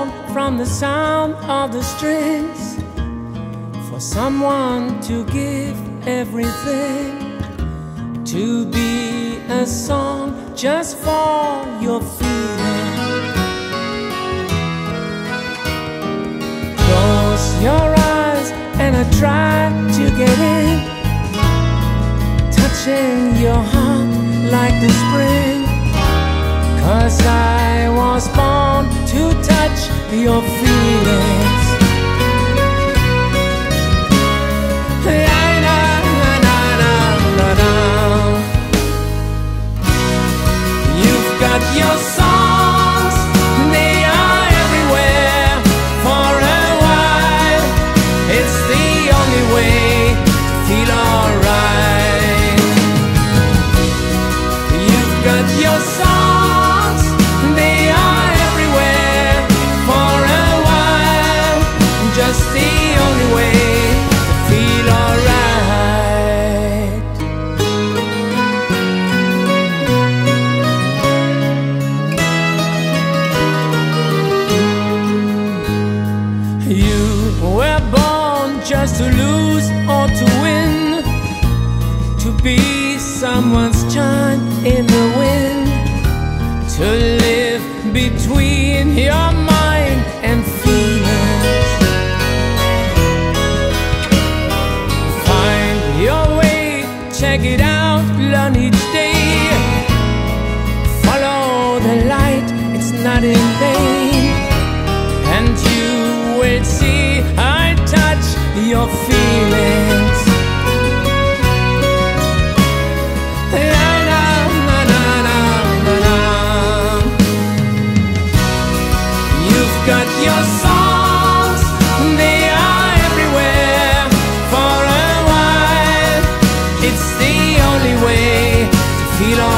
born from the sound of the strings, for someone to give everything, to be a song just for your feeling. Close your eyes and I try to get in, touching your heart like the spring, 'cause I was born to touch your feelings. You've got your songs, they are everywhere. For a while, it's the only way to feel alright. You've got your songs, they are everywhere. For a while, just the only way to feel alright. You were born just to lose or to win, to be someone's chime in the wind, to live between your mind and feelings. Find your way, check it out, learn each day. Follow the light, it's not in vain, and you will see I touch your feelings. You've got your songs, they are everywhere. For a while, it's the only way to feel alright.